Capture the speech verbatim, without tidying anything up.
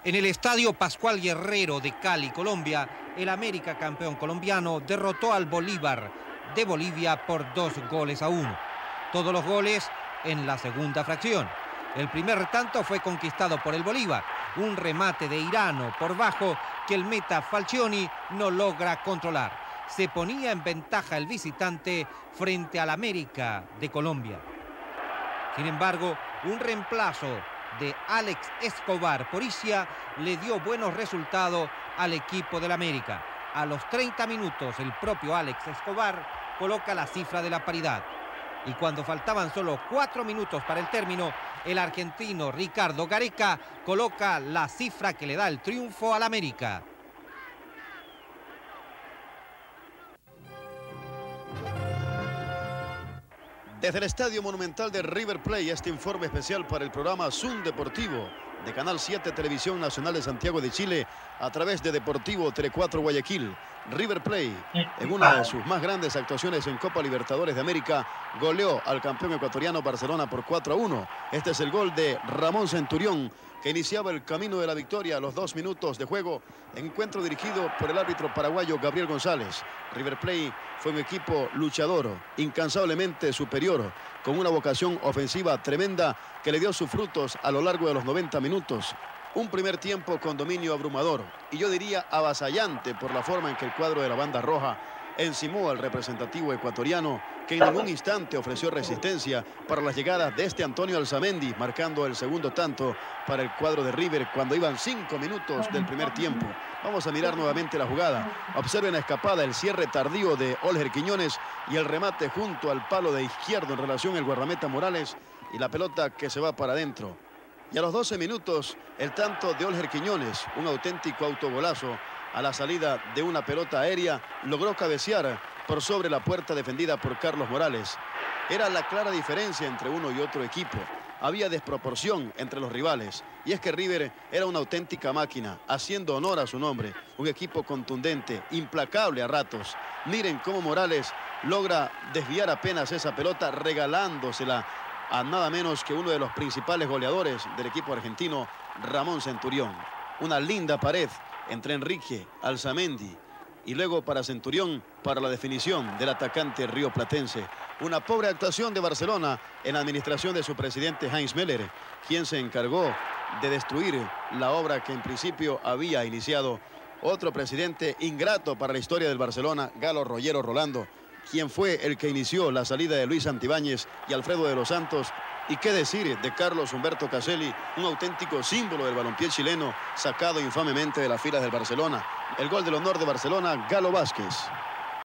En el Estadio Pascual Guerrero de Cali, Colombia, el América, campeón colombiano, derrotó al Bolívar de Bolivia por dos goles a uno. Todos los goles en la segunda fracción. El primer tanto fue conquistado por el Bolívar, un remate de Irano por bajo que el meta Falcioni no logra controlar. Se ponía en ventaja el visitante frente al América de Colombia. Sin embargo, un reemplazo de Alex Escobar por Isia le dio buenos resultados al equipo del América. A los treinta minutos, el propio Alex Escobar coloca la cifra de la paridad. Y cuando faltaban solo cuatro minutos para el término, el argentino Ricardo Gareca coloca la cifra que le da el triunfo al América. Desde el Estadio Monumental de River Plate, este informe especial para el programa Zoom Deportivo de Canal siete Televisión Nacional de Santiago de Chile a través de Deportivo Tele cuatro Guayaquil. River Plate, en una de sus más grandes actuaciones en Copa Libertadores de América, goleó al campeón ecuatoriano Barcelona por cuatro a uno. Este es el gol de Ramón Centurión, que iniciaba el camino de la victoria a los dos minutos de juego. Encuentro dirigido por el árbitro paraguayo Gabriel González. River Plate fue un equipo luchador, incansablemente superior, con una vocación ofensiva tremenda que le dio sus frutos a lo largo de los noventa minutos. Un primer tiempo con dominio abrumador y yo diría avasallante por la forma en que el cuadro de la banda roja encimó al representativo ecuatoriano, que en ningún instante ofreció resistencia para las llegadas de este Antonio Alzamendi, marcando el segundo tanto para el cuadro de River cuando iban cinco minutos del primer tiempo. Vamos a mirar nuevamente la jugada. Observen la escapada, el cierre tardío de Olger Quiñones y el remate junto al palo de izquierdo en relación al guardameta Morales y la pelota que se va para adentro. Y a los doce minutos, el tanto de Olger Quiñones, un auténtico autogolazo a la salida de una pelota aérea, logró cabecear por sobre la puerta defendida por Carlos Morales. Era la clara diferencia entre uno y otro equipo. Había desproporción entre los rivales. Y es que River era una auténtica máquina, haciendo honor a su nombre. Un equipo contundente, implacable a ratos. Miren cómo Morales logra desviar apenas esa pelota, regalándosela a nada menos que uno de los principales goleadores del equipo argentino, Ramón Centurión. Una linda pared entre Enrique, Alzamendi y luego para Centurión para la definición del atacante rioplatense. Una pobre actuación de Barcelona en la administración de su presidente Heinz Müller, quien se encargó de destruir la obra que en principio había iniciado otro presidente ingrato para la historia del Barcelona, Galo Rollero Rolando, quien fue el que inició la salida de Luis Santibáñez y Alfredo de los Santos. Y qué decir de Carlos Humberto Caselli, un auténtico símbolo del balompié chileno, sacado infamemente de las filas del Barcelona. El gol del honor de Barcelona, Galo Vázquez.